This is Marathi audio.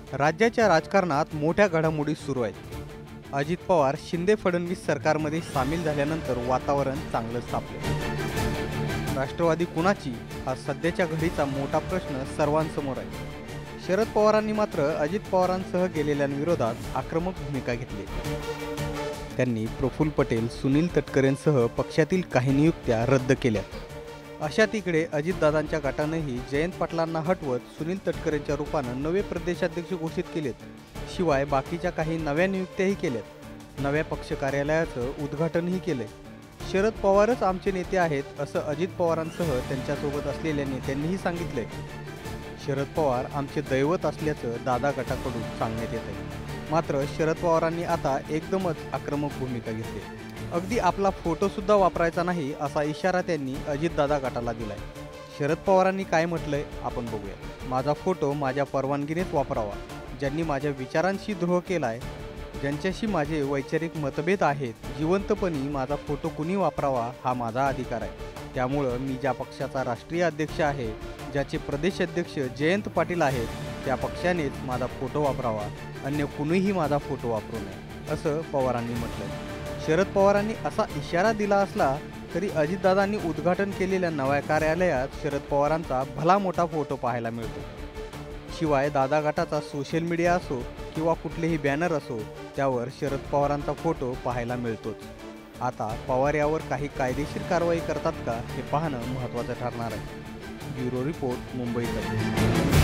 राज्याच्या राजकारणात मोठ्या घडामोडी सुरू आहेत। अजित पवार शिंदे फडणवीस सरकारमध्ये सामील झाल्यानंतर वातावरण चांगलंच तापलं। राष्ट्रवादी कुणाची हा सध्याच्या घडीचा मोठा प्रश्न सर्वांसमोर आहे। शरद पवारांनी मात्र अजित पवारांसह गेलेल्यांविरोधात आक्रमक भूमिका घेतली। त्यांनी प्रफुल्ल पटेल, सुनील तटकरेंसह पक्षातील काही नियुक्त्या रद्द केल्या। अशात इकडे अजितदादांच्या गटानेही जयंत पाटलांना हटवत सुनील तटकरेंच्या रूपानं नवे प्रदेशाध्यक्ष घोषित केलेत। शिवाय बाकीच्या काही नव्या नियुक्त्याही केल्यात। नव्या पक्ष कार्यालयाचं उद्घाटनही केलंय। शरद पवारच आमचे नेते आहेत असं अजित पवारांसह त्यांच्यासोबत असलेल्या नेत्यांनीही सांगितलंय। शरद पवार आमचे दैवत असल्याचं दादा गटाकडून सांगण्यात येत आहे। मात्र शरद पवारांनी आता एकदमच आक्रमक भूमिका घेतली। अगदी आपला फोटो सुद्धा वापरायचा नाही असा इशारा त्यांनी अजितदादा गटाला दिलाय। शरद पवारांनी काय म्हटलंय आपण बघूया। माझा फोटो माझ्या परवानगीनेच वापरावा। ज्यांनी माझ्या विचारांशी द्रोह केलाय, ज्यांच्याशी माझे वैचारिक मतभेद आहेत, जिवंतपणी माझा फोटो कुणी वापरावा हा माझा अधिकार आहे। त्यामुळं मी ज्या पक्षाचा राष्ट्रीय अध्यक्ष आहे, ज्याचे प्रदेश अध्यक्ष जयंत पाटील आहेत, त्या पक्षानेच माझा फोटो वापरावा, अन्य कुणीही माझा फोटो वापरू नये असं पवारांनी म्हटलंय। शरद पवारांनी असा इशारा दिला असला तरी अजितदादांनी उद्घाटन केलेल्या नव्या कार्यालयात शरद पवारांचा भला मोठा फोटो पाहायला मिळतो। शिवाय दादा गटाचा सोशल मीडिया असो किंवा कुठलेही बॅनर असो, त्यावर शरद पवारांचा फोटो पाहायला मिळतोच। आता पवार यावर काही कायदेशीर कारवाई करतात का हे पाहणं महत्त्वाचं ठरणार आहे। ब्युरो रिपोर्ट, मुंबई तक।